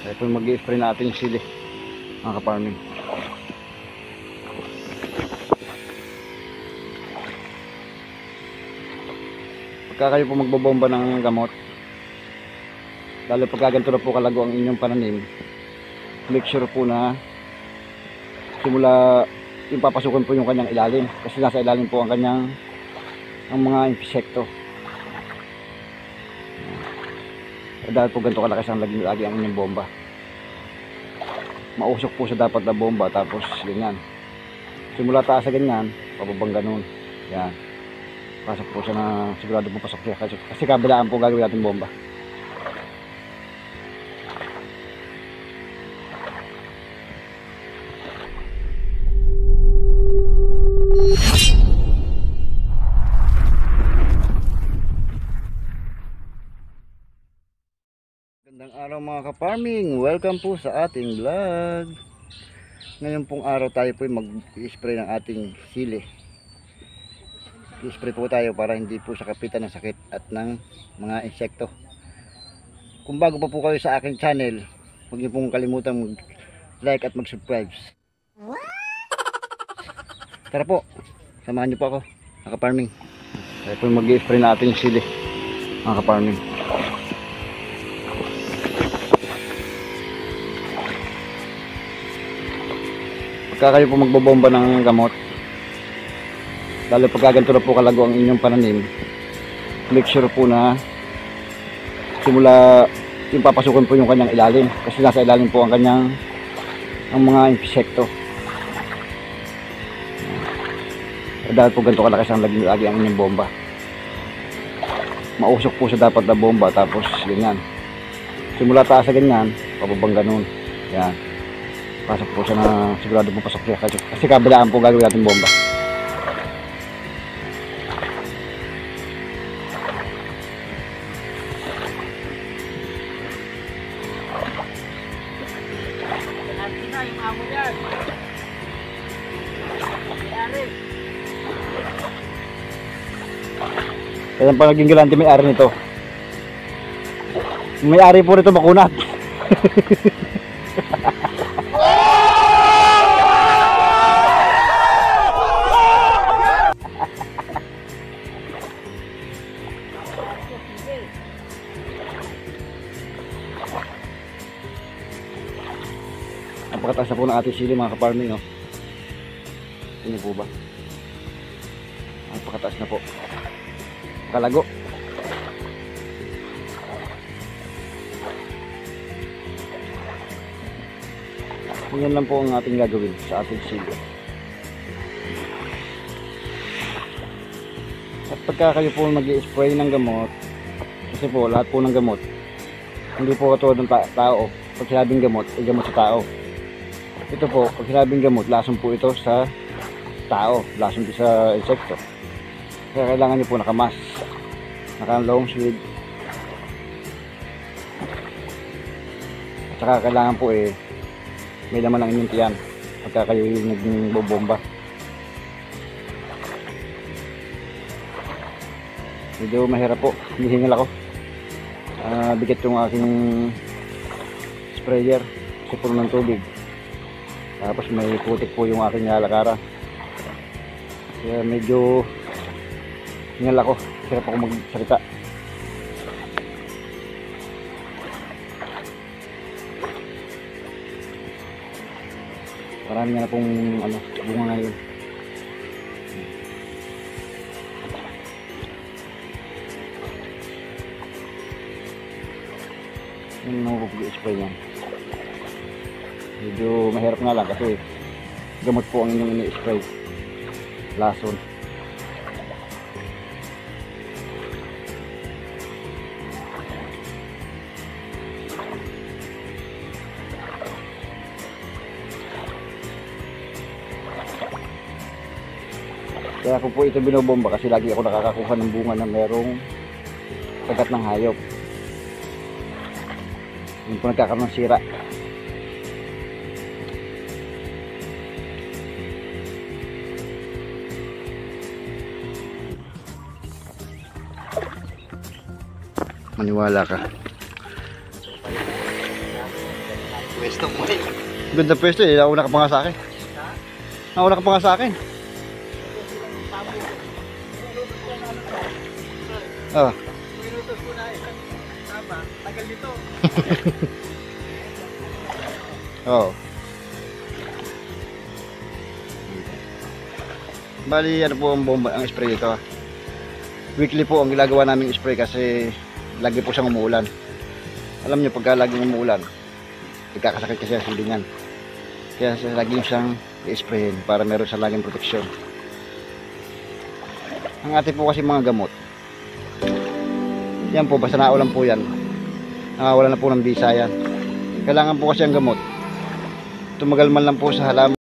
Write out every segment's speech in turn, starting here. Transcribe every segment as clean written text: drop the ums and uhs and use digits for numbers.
Kaya po mag-i-spray natin yung sili, mga ka-farming. Pagka kayo po magbobomba ng gamot, lalo pagka ganito na po kalago ang inyong pananim, make sure po na simula yung papasukin po yung kanyang ilalim, kasi nasa ilalim po ang kanyang mga insekto. Dahil po ganito kalakas ang lagi ang inyong bomba, mausok po sa dapat na bomba. Tapos ganyan, simula taas sa ganyan, pababang ganun, yan, pasok po siya na sigurado po pasok siya, kasi kabilaan po gagawin natin bomba. Magandang araw mga ka-farming, welcome po sa ating vlog. Ngayon pong araw tayo po mag-spray ng ating sili. I-spray po tayo para hindi po siya kapitan ng sakit at ng mga insekto. Kung bago pa po kayo sa aking channel, huwag niyo pong kalimutan mag-like at mag-subscribe. Tara po, samahan niyo po ako, mga ka-farming. Tayo po mag-spray natin yung sili, mga ka-farming. Pagka kayo po magbobomba ng gamot, lalo pagka ganito na po kalago ang inyong pananim, make sure po na simula yung papasukin po yung kanyang ilalim, kasi nasa ilalim po ang kanyang mga insekto. Dahil po ganito kalakas ang lagi ang inyong bomba, mausok po sa dapat na bomba. Tapos ganyan, simula taas sa ganyan, pababang ganun, yan, pasok po siya na sigurado po pasok siya, kasi kabilaan po gagawin natin bomba. Kaya pa naging galante may-ari nito. May-ari po nito makunat. Napakataas na po ng ating sili mga ka-farming, oh. Tingnan po ba? Napakataas na po. Kalago. Yan lang po ang ating gagawin sa ating sili. At pagka kayo po mag-i-spray ng gamot, kasi po lahat po ng gamot, hindi po katulad ng tao. Pag sinabing gamot, ay gamot sa tao. Ito po, pag sinabing gamot, lason po ito sa tao, lason po sa insekto. Kaya kailangan nyo po nakamas, naka-long sleeve. At saka kailangan po may laman ng inyong tiyan pagka kayo yung nagbobomba. Medyo mahirap po, hinihingal ako. Bigat yung aking sprayer kasi puno ng tubig. Tapos may putik po yung aking halakara. Kaya medyo hingal ako, hirap ako magsalita. Marami nga na pong bunga ngayon. Yung mag-spray yan, medyo mahirap nga lang kasi gamot po ang inyong ini-spray, lason. Kaya ako po ito binobomba kasi lagi ako nakakakuha ng bunga na merong kagat ng hayop. Yun po nagkakaroon ng sira. Maniwala ka. Pwesto mo eh. Ganda pwesto eh. Nauna ka pa nga sa akin. Nauna ka pa nga sa akin. Oh. Minutos ko na isang tama. Tagal dito. Oh. Bali, ano po ang bomba, ang spray dito. Weekly po ang ginagawa naming spray kasi lagi po siyang umuulan. Alam niyo, pagka laging umuulan, nagkakasakit kasi ang silingan. Kaya laging siyang i-sprayin para meron siya laging proteksyon. Ang ating po kasi mga gamot, yan po, basta naulan po yan, nakawala na po ng bisa yan. Kailangan po kasi ang gamot, tumagal man lang po sa halaman.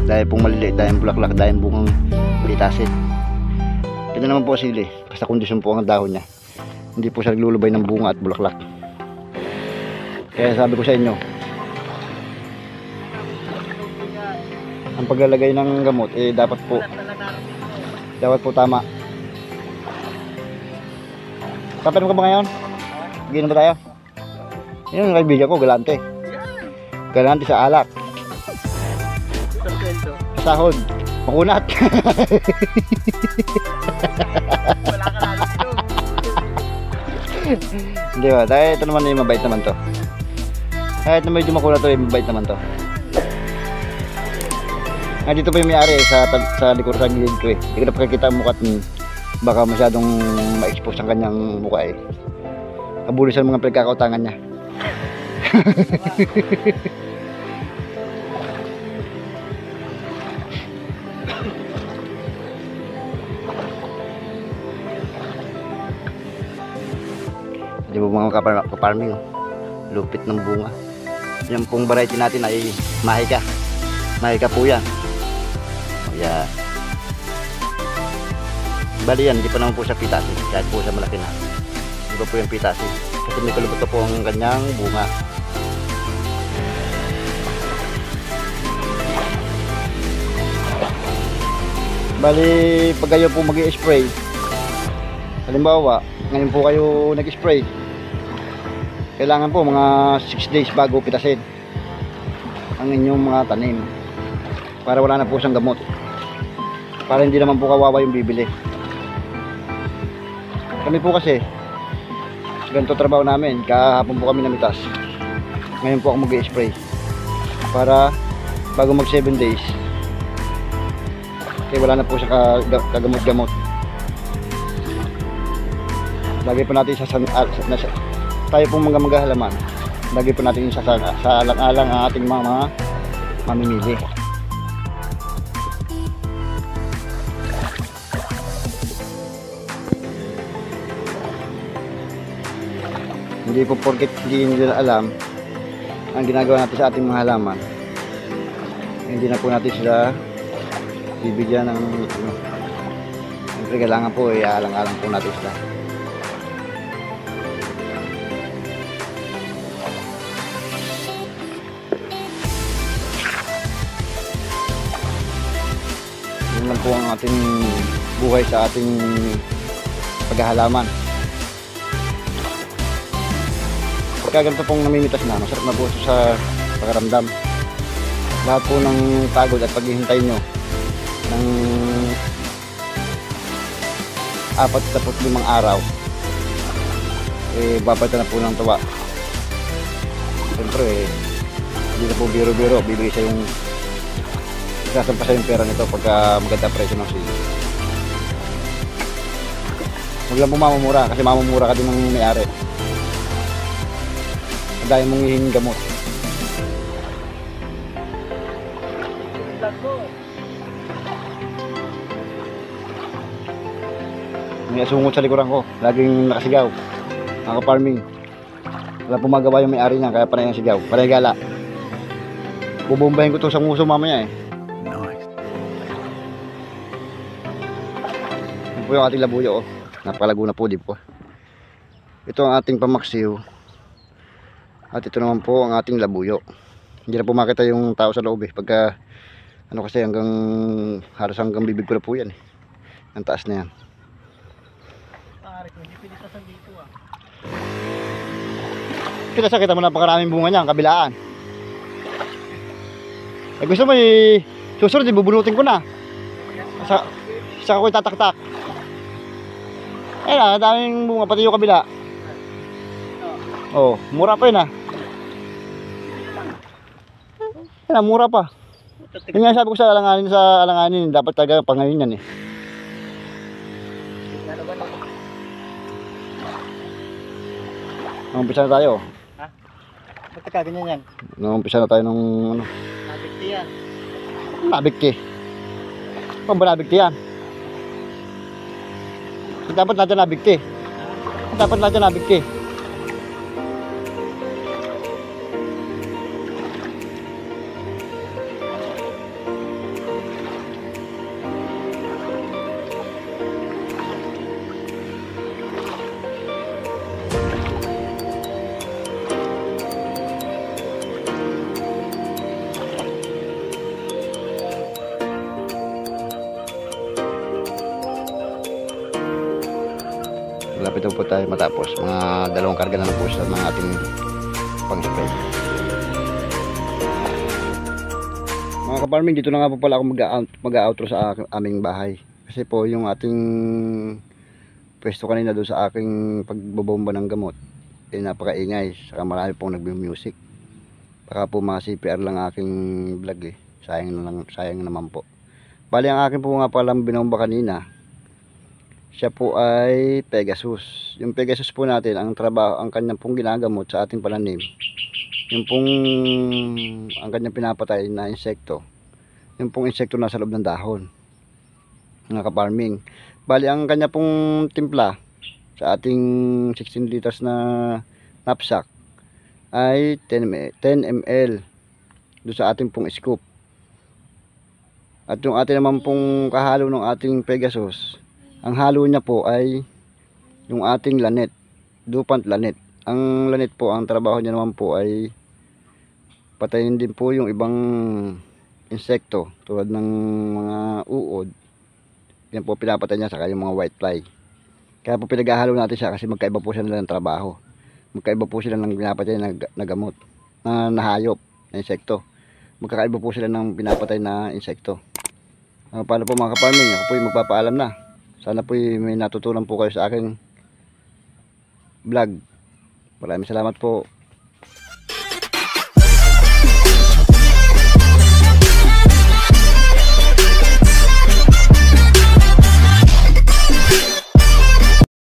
Dahil pong maliliit, dahil bulaklak, dahil bungang pitasin. Ito naman po sili, basta kondisyon po ang dahon niya. Hindi po siya naglulubay ng bunga at bulaklak. Kaya sabi ko sa inyo, ang paglalagay ng gamot dapat po tama. Kapit mo ka ba ngayon? Ginom ba tayo? Yun ang kaibigan ko, galante. Galante sa alak. Sa sahod. Makunat. Wala ka lalo dito. Hindi ba? Dahil ito naman mabait naman to. Kahit na medyo makunat to, mabait naman to. Dito pa yung may-ari sa likod sa gilid ko eh. Hindi ko na pakikita ang mukha at baka masyadong ma-expose ang kanyang mukha eh. Kabulisan mga pinagkakautangan niya. Di ba mga kaparming, lupit ng bunga. Yung pong variety natin ay mahika. Mahika po yan. Kaya bali yan, hindi pa naman po siya pitasin. Kahit po siya malaki na, hindi pa po yung pitasin. Kasi may kulubot po ang kanyang bunga. Bali, pag kayo po mag-i-spray, halimbawa, ngayon po kayo nag-spray, kailangan po mga 6 days bago pitasin ang inyong mga tanim para wala na po siyang gamot, para hindi naman po kawawa yung bibili. Kami po kasi ganito trabaho namin, kahapon po kami namitas, ngayon po ako mag-i-spray para bago mag 7 days wala na po siya kagamot-gamot. Lagay po natin tayo pong mga halaman, lagay po natin sa alang-alang ang ating mga mamimili. Hindi po porket hindi nila alam ang ginagawa natin sa ating mga halaman, hindi na po natin sila bibigyan ng ano. Siyempre kailangan po alang-alang po natin sila. Yun lang po ang ating buhay sa ating paghahalaman. Pagka ganito pong namimitas na, masarap na po sa pakiramdam. Lahat po ng pagod at paghihintay nyo ng 45 araw babalik na po ng tuwa. Siyempre hindi na po biro-biro, bibigay siya yung isasampa sa yung pera nito pagka maganda presyo ng sili. Huwag lang po mamumura, kasi mamumura ka din ng may-ari dahil mong hihingin gamot. May asungot sa likuran ko, laging nakasigaw. Mga ka-farming, wala pong magawa yung may-ari niya, kaya panay ang sigaw, panay gala. Bubombahin ko to sa nguso mamaya eh. Nice. Ito po yung ating labuyo oh. Napakalago na po, di po. Ito ang ating pamaksiw. At ito naman po ang ating labuyo. Hindi na po makita yung tao sa loob eh. Pagka ano kasi halos hanggang bibig ko na po yan eh. Ang taas na yan. Hindi pinitasan dito ah. Kita mo napakaraming bunga niya ang kabilaan. Gusto mo susunod bubunutin ko na. Saka ko itataktak. Ayun daming bunga pati yung kabila. Oh, mura pa yun ah. Ayun mura pa. Yun nga sabi ko sa alanganin dapat talaga pangayon yan eh. Umpisa na tayo. Ha? Ba't ka ganyan yan? Umpisa na tayo ng ano. Nabikti yan. Nabikti. Kung ba nabikti yan? Dapat natin nabikti. Dapat natin nabikti. malapit na po tayo matapos. Mga 2 karga na lang po sa mga ating pang-spray. Mga ka-farming, dito na nga po pala ako mag-outro sa aming bahay. Kasi po yung ating pwesto kanina doon sa aking pagbobomba ng gamot ay napakaingay. Saka marami pong nagbi-music. Baka po mga CPR lang aking vlog eh. Sayang naman po. Bali ang akin po nga palang binomba kanina, siya po ay Pegasus. Yung Pegasus po natin, ang trabaho, ang kanyang pong ginagamot sa ating pananim, yung pong ang kanyang pinapatay na insekto, yung pong insekto nasa loob ng dahon, mga ka-farming. Bali ang kanya pong timpla sa ating 16 liters na knapsack ay 10 ml doon sa ating pong scoop. At yung ating naman pong kahalo ng ating Pegasus, ang halo niya po ay yung ating lanet, DuPont lanet. Ang lanet po, ang trabaho niya naman po ay patayin din po yung ibang insekto tulad ng mga uod. Yan po pinapatay niya, saka yung mga white fly. Kaya po pinaghahalo natin siya kasi magkaiba po sila ng trabaho. Magkaiba po sila ng pinapatay na gamot, na hayop, na insekto. Magkakaiba po sila ng pinapatay na insekto. Paano po mga ka-farming, ako po yung magpapaalam na. Sana po may natutunan po kayo sa aking vlog. Maraming salamat po.